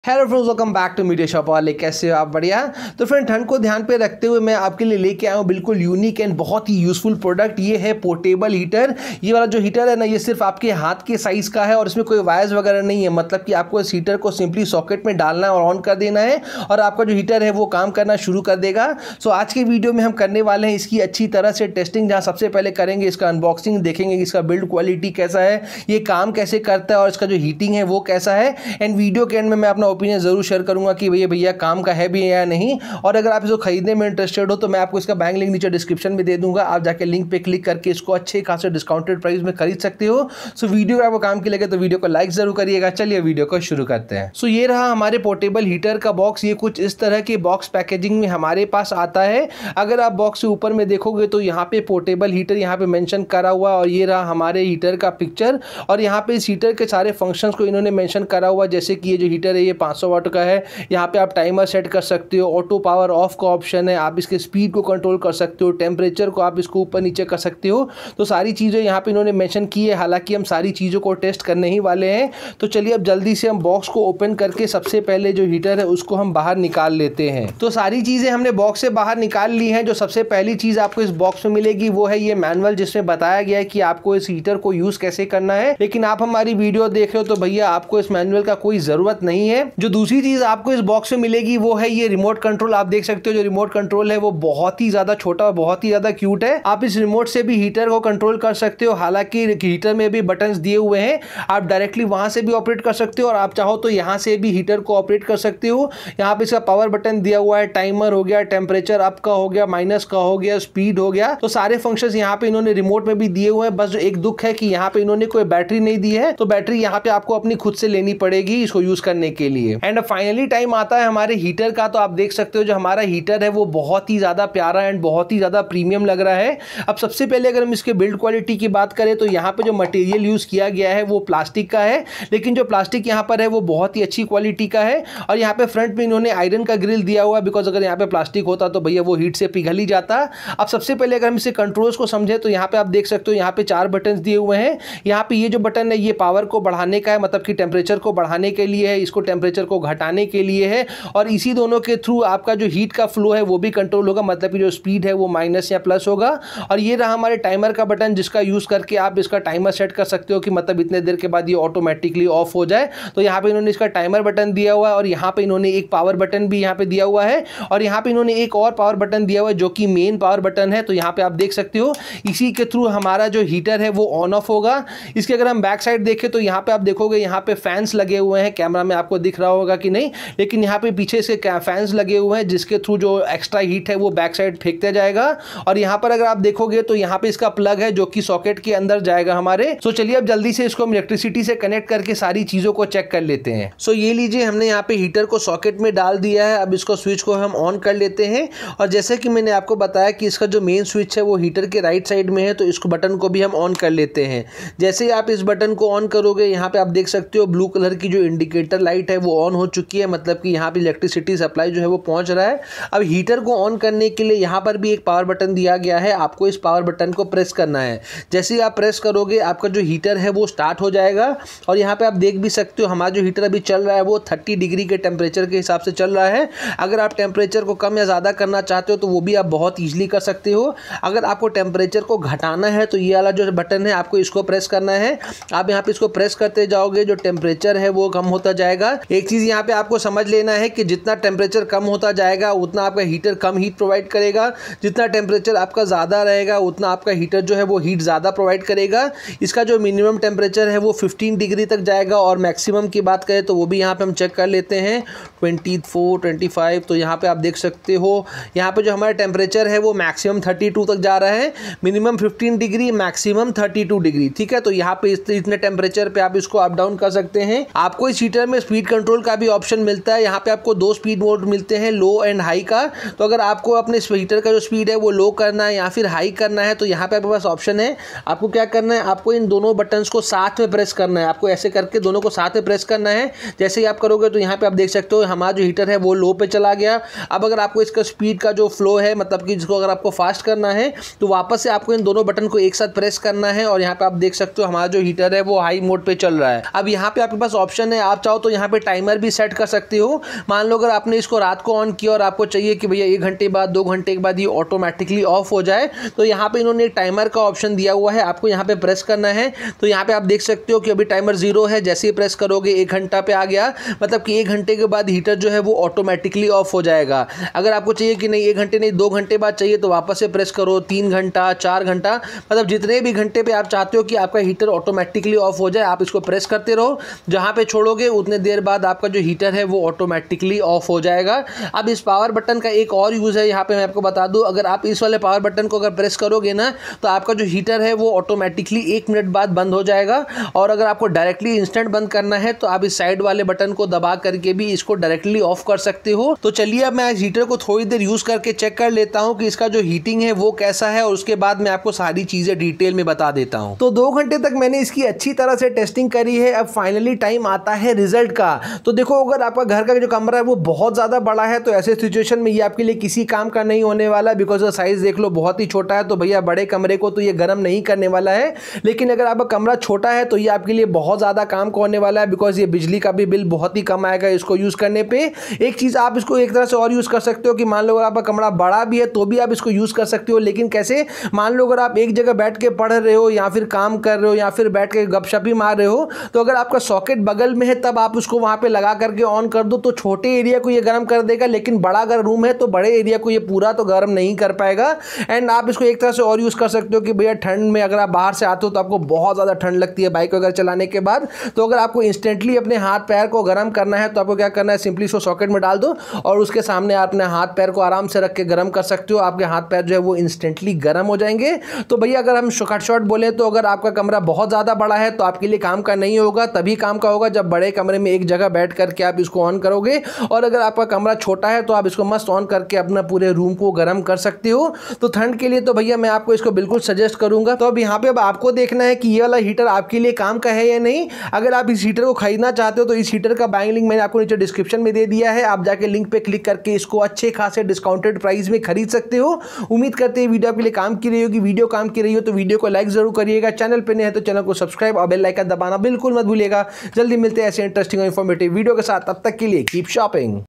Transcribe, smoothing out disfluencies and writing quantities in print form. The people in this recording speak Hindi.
Hello friends, welcome back to media shop वाले। कैसे हो आप? बढ़िया। तो फ्रेंड, ठंड को ध्यान पे रखते हुए मैं आपके लिए लेके आया हूँ बिल्कुल यूनिक एंड बहुत ही यूजफुल प्रोडक्ट। ये है पोर्टेबल हीटर। ये वाला जो हीटर है ना, ये सिर्फ आपके हाथ के साइज का है और इसमें कोई वायर्स वगैरह नहीं है। मतलब कि आपको इस हीटर को सिंपली सॉकेट में डालना है और ऑन कर देना है और आपका जो हीटर है वो काम करना शुरू कर देगा। सो आज के वीडियो में हम करने वाले हैं इसकी अच्छी तरह से टेस्टिंग, जहाँ सबसे पहले करेंगे इसका अनबॉक्सिंग, देखेंगे कि इसका बिल्ड क्वालिटी कैसा है, ये काम कैसे करता है और इसका जो हीटिंग है वो कैसा है। एंड वीडियो के एंड में मैं अपना ओपिनियन जरूर शेयर करूंगा कि भैया काम का है भी या नहीं। और अगर आप इसको खरीदने में इंटरेस्टेड हो तो मैं आपको इसका बैंक लिंक नीचे डिस्क्रिप्शन में दे दूंगा। आप जाके लिंक पे क्लिक करके इसको अच्छे खासे डिस्काउंटेड प्राइस में खरीद सकते हो। सो वीडियो अगर आपको काम की लगे तो वीडियो को लाइक जरूर करिएगा। चलिए वीडियो को शुरू करते हैं। सो ये रहा हमारे पोर्टेबल हीटर का बॉक्स। ये कुछ इस तरह के बॉक्स पैकेजिंग में हमारे पास आता है। अगर आप बॉक्स से ऊपर में देखोगे तो यहाँ पे पोर्टेबल हीटर यहाँ पे मेंशन करा हुआ, और ये रहा हमारे हीटर का पिक्चर। और यहाँ पे इस हीटर के सारे फंक्शंस को इन्होंने मेंशन करा हुआ, जैसे कि ये जो हीटर है ये 500 वाट का है। यहाँ पे आप टाइमर सेट कर सकते हो, ऑटो पावर ऑफ का ऑप्शन है, आप इसके स्पीड को कंट्रोल कर सकते हो, टेम्परेचर को आप इसको ऊपर नीचे कर सकते हो। तो सारी चीज़ें यहाँ पे इन्होंने मेंशन की है। हालांकि हम सारी चीज़ों को टेस्ट करने ही वाले हैं। तो चलिए अब जल्दी से हम बॉक्स को ओपन करके सबसे पहले जो हीटर है उसको हम बाहर निकाल लेते हैं। तो सारी चीज़ें हमने बॉक्स से बाहर निकाल ली हैं। जो सबसे पहली चीज़ आपको इस बॉक्स में मिलेगी वो है ये मैनुअल, जिसमें बताया गया है कि आपको इस हीटर को यूज़ कैसे करना है। लेकिन आप हमारी वीडियो देख रहे हो तो भैया आपको इस मैनुअल का कोई ज़रूरत नहीं है। जो दूसरी चीज़ आपको इस बॉक्स में मिलेगी वो है ये रिमोट कंट्रोल। आप देख सकते हो जो रिमोट कंट्रोल है वो बहुत ही ज्यादा छोटा और बहुत ही ज्यादा क्यूट है। आप इस रिमोट से भी हीटर को कंट्रोल कर सकते हो। हालांकि हीटर में भी बटन्स दिए हुए हैं, आप डायरेक्टली वहां से भी ऑपरेट कर सकते हो और आप चाहो तो यहां से भी हीटर को ऑपरेट कर सकते हो। यहाँ पे इसका पावर बटन दिया हुआ है, टाइमर हो गया, टेम्परेचर अप का हो गया, माइनस का हो गया, स्पीड हो गया। तो सारे फंक्शंस यहाँ पे इन्होंने रिमोट में भी दिए हुए हैं। बस जो एक दुख है कि यहाँ पे इन्होंने कोई बैटरी नहीं दी है, तो बैटरी यहाँ पे आपको अपनी खुद से लेनी पड़ेगी इसको यूज करने के लिए। एंड फाइनली टाइम आता है हमारे हीटर का। तो आप देख सकते हो जो हमारा हीटर है वो बहुत ही ज़्यादा प्यारा एंड बहुत ही ज़्यादा प्रीमियम लग रहा है। अब सबसे पहले अगर हम इसके बिल्ड क्वालिटी की बात करें तो यहाँ पे जो मटेरियल यूज़ किया गया है वो प्लास्टिक का है। लेकिन जो प्लास्टिक यहाँ पर है वो बहुत ही अच्छी क्वालिटी का है। और यहाँ पे फ्रंट में इन्होंने आयरन का ग्रिल दिया हुआ है, बिकॉज अगर यहाँ पे प्लास्टिक होता तो भैया वो हीट से पिघल ही जाता। अब सबसे पहले अगर हम इसे कंट्रोल्स को समझे तो यहाँ पे आप देख सकते हो यहाँ पे 4 बटन दिए हुए हैं। यहाँ पे ये जो बटन है ये पावर को बढ़ाने का है, मतलब कि टेम्परेचर को बढ़ाने के लिए है, इसको टेम्परेचर को घटाने के लिए है। और इसी दोनों के थ्रू आपका जो हीट का फ्लो है वो भी कंट्रोल होगा, मतलब कि जो स्पीड है वो माइनस या प्लस होगा। और ये रहा हमारे टाइमर का बटन, जिसका यूज करके आप इसका टाइमर सेट कर सकते हो कि मतलब इतने देर के बाद ये ऑटोमेटिकली ऑफ हो जाए। तो यहाँ पे इन्होंने इसका टाइमर बटन दिया हुआ है और यहाँ पे इन्होंने एक पावर बटन भी यहाँ पे दिया हुआ है। और यहाँ पे इन्होंने एक और पावर बटन दिया हुआ है जो कि मेन पावर बटन है। तो यहाँ पे आप देख सकते हो इसी के थ्रू हमारा जो हीटर है वो ऑन ऑफ होगा। इसके अगर हम बैक साइड देखें तो यहाँ पे आप देखोगे यहाँ पे फैंस लगे हुए हैं। कैमरा में आपको दिख रहा होगा कि नहीं, लेकिन यहाँ पे पीछे से फैंस लगे हुए हैं जिसके थ्रू जो एक्स्ट्रा हीट है वो बैक साइड फेंकते जाएगा। और यहाँ पर अगर आप देखोगे तो यहाँ पे इसका प्लग है जो कि सॉकेट के अंदर जाएगा हमारे। सो चलिए अब जल्दी से इसको हम इलेक्ट्रिसिटी से कनेक्ट करके सारी चीजों को चेक कर लेते हैं। सो ये लीजिए, हमने यहाँ पे हीटर को सॉकेट में डाल दिया है। अब इसको स्विच को हम ऑन कर लेते हैं। और जैसे कि मैंने आपको बताया कि इसका जो मेन स्विच है वो हीटर के राइट साइड में है, तो इसको बटन को भी हम ऑन कर लेते हैं। जैसे ही आप इस बटन को ऑन करोगे यहाँ पे आप देख सकते हो ब्लू कलर की जो इंडिकेटर लाइट है वो ऑन हो चुकी है, मतलब कि यहाँ पे इलेक्ट्रिसिटी सप्लाई जो है वो पहुंच रहा है। अब हीटर को ऑन करने के लिए यहाँ पर भी एक पावर बटन दिया गया है। आपको इस पावर बटन को प्रेस करना है। जैसे ही आप प्रेस करोगे आपका जो हीटर है वो स्टार्ट हो जाएगा। और यहाँ पे आप देख भी सकते हो हमारा जो हीटर अभी चल रहा है वो 30 डिग्री के टेम्परेचर के हिसाब से चल रहा है। अगर आप टेम्परेचर को कम या ज़्यादा करना चाहते हो तो वो भी आप बहुत ईजिली कर सकते हो। अगर आपको टेम्परेचर को घटाना है तो ये वाला जो बटन है आपको इसको प्रेस करना है। आप यहाँ पे इसको प्रेस करते जाओगे, जो टेम्परेचर है वो कम होता जाएगा। एक चीज़ यहाँ पे आपको समझ लेना है कि जितना टेम्परेचर कम होता जाएगा उतना आपका हीटर कम हीट प्रोवाइड करेगा, जितना टेम्परेचर आपका ज़्यादा रहेगा उतना आपका हीटर जो है वो हीट ज़्यादा प्रोवाइड करेगा। इसका जो मिनिमम टेम्परेचर है वो 15 डिग्री तक जाएगा और मैक्सिमम की बात करें तो वो भी यहाँ पे हम चेक कर लेते हैं 24, 25। तो यहाँ पे आप देख सकते हो यहाँ पे जो हमारा टेम्परेचर है वो मैक्सिमम 32 तक जा रहा है। मिनिमम 15 डिग्री, मैक्सिमम 32 डिग्री, ठीक है। तो यहाँ पे इतने टेम्परेचर पे आप इसको अप डाउन कर सकते हैं। आपको इस हीटर में स्पीड कंट्रोल का भी ऑप्शन मिलता है। यहाँ पे आपको 2 स्पीड मोड मिलते हैं, लो एंड हाई का। तो अगर आपको अपने हीटर का जो स्पीड है वो लो करना है या फिर हाई करना है तो यहाँ पे आपके पास ऑप्शन है। आपको क्या करना है, आपको इन दोनों बटन्स को साथ में प्रेस करना है। आपको ऐसे करके दोनों को साथ में प्रेस करना है। जैसे ही आप करोगे तो यहाँ पे आप देख सकते हो हमारा जो हीटर है वो लो पे चला गया। अब अगर आपको इसका स्पीड का जो फ्लो है, मतलब कि जिसको अगर आपको फास्ट करना है तो वापस से आपको इन दोनों बटन को एक साथ प्रेस करना है। और यहाँ पे आप देख सकते हो हमारा जो हीटर है वो हाई मोड पे चल रहा है। अब यहाँ पे आपके पास ऑप्शन है, आप चाहो तो यहाँ पे टाइमर भी सेट कर सकते हो। मान लो अगर आपने इसको रात को ऑन किया और आपको चाहिए कि भैया 1 घंटे बाद 2 घंटे के बाद ये ऑटोमेटिकली ऑफ हो जाए, तो यहाँ पे इन्होंने एक टाइमर का ऑप्शन दिया हुआ है, आपको यहाँ पे प्रेस करना है। तो यहाँ पे आप देख सकते हो कि अभी टाइमर 0 है, जैसे ही प्रेस करोगे 1 घंटा पे आ गया, मतलब कि 1 घंटे के बाद हीटर जो है वो ऑटोमेटिकली ऑफ हो जाएगा। अगर आपको चाहिए कि नहीं 1 घंटे नहीं 2 घंटे बाद चाहिए तो वापस से प्रेस करो, 3 घंटा 4 घंटा, मतलब जितने भी घंटे पे आप चाहते हो कि आपका हीटर ऑटोमेटिकली ऑफ हो जाए, आप इसको प्रेस करते रहो। जहाँ पे छोड़ोगे उतने देर बाद आपका जो हीटर है वो ऑटोमेटिकली ऑफ हो जाएगा। अब इस पावर बटन का एक और यूज़ है, यहाँ पे मैं आपको बता दूँ, अगर आप इस वाले पावर बटन को अगर प्रेस करोगे ना तो आपका जो हीटर है वो ऑटोमेटिकली 1 मिनट बाद बंद हो जाएगा। और अगर आपको डायरेक्टली इंस्टेंट बंद करना है तो आप इस साइड वाले बटन को दबा करके भी इसको डायरेक्टली ऑफ कर सकते हो। तो चलिए अब मैं इस हीटर को थोड़ी देर यूज करके चेक कर लेता हूं कि इसका जो हीटिंग है वो कैसा है, और उसके बाद मैं आपको सारी चीजें डिटेल में बता देता हूं। तो 2 घंटे तक मैंने इसकी अच्छी तरह से टेस्टिंग करी है। अब फाइनली टाइम आता है रिजल्ट का। तो देखो अगर आपका घर का जो कमरा है वो बहुत ज्यादा बड़ा है तो ऐसे सिचुएशन में ये आपके लिए किसी काम का नहीं होने वाला, बिकॉज साइज देख लो बहुत ही छोटा है। तो भैया बड़े कमरे को तो ये गर्म नहीं करने वाला है, लेकिन अगर आपका कमरा छोटा है तो ये आपके लिए बहुत ज़्यादा काम का होने वाला है, बिकॉज ये बिजली का भी बिल बहुत ही कम आएगा इसको यूज़ करने पे। एक चीज़ आप इसको एक तरह से और यूज़ कर सकते हो कि मान लो अगर आपका कमरा बड़ा भी है तो भी आप इसको यूज़ कर सकते हो, लेकिन कैसे, मान लो अगर आप एक जगह बैठ के पढ़ रहे हो या फिर काम कर रहे हो या फिर बैठ के गपशप ही मार रहे हो, तो अगर आपका सॉकेट बगल में है तब आप उसको वहाँ पे लगा करके ऑन कर दो तो छोटे एरिया को ये गर्म कर देगा, लेकिन बड़ा अगर रूम है तो बड़े एरिया को ये पूरा तो गर्म नहीं कर पाएगा। एंड आप इसको एक तरह से और यूज़ कर सकते हो कि भैया ठंड में अगर आप बाहर से आते हो तो आपको बहुत ज़्यादा ठंड लगती है बाइक वगैरह चलाने के बाद, तो अगर आपको इंस्टेंटली अपने हाथ पैर को गर्म करना है तो आपको क्या करना है, सिंपली इसको सॉकेट में डाल दो और उसके सामने आप अपने हाथ पैर को आराम से रख के गर्म कर सकते हो। आपके हाथ पैर जो है वो इंस्टेंटली गर्म हो जाएंगे। तो भैया अगर हम शॉर्ट बोले तो अगर आपका कमरा बहुत ज़्यादा बड़ा है तो आपके लिए काम का नहीं होगा, तभी काम का होगा जब बड़े कमरे में एक जगह बैठ करके आप इसको ऑन करोगे। और अगर आपका कमरा छोटा है तो आप इसको मस्त ऑन करके अपना पूरे रूम को गर्म कर सकते हो। तो ठंड के लिए तो भैया मैं आपको इसको बिल्कुल सजेस्ट करूंगा। तो अब यहाँ पे अब आपको देखना है कि ये वाला हीटर आपके लिए काम का है या नहीं। अगर आप इस हीटर को खरीदना चाहते हो तो इस हीटर का बाइंग लिंक मैंने आपको नीचे डिस्क्रिप्शन में दे दिया है, आप जाके लिंक पे क्लिक करके इसको अच्छे खासे डिस्काउंटेड प्राइस में खरीद सकते हो। उम्मीद करते हैं वीडियो आपके लिए काम की रही होगी। वीडियो काम की रही हो तो वीडियो को लाइक जरूर करिएगा, चैनल पे नए हैं तो चैनल को सब्सक्राइब और बेल आइकन दबाना बिल्कुल मत भूलिएगा। जल्दी मिलते हैं ऐसे इंटरेस्टिंग और इन्फॉर्मेटिव वीडियो के साथ, तब तक के लिए कीप शॉपिंग।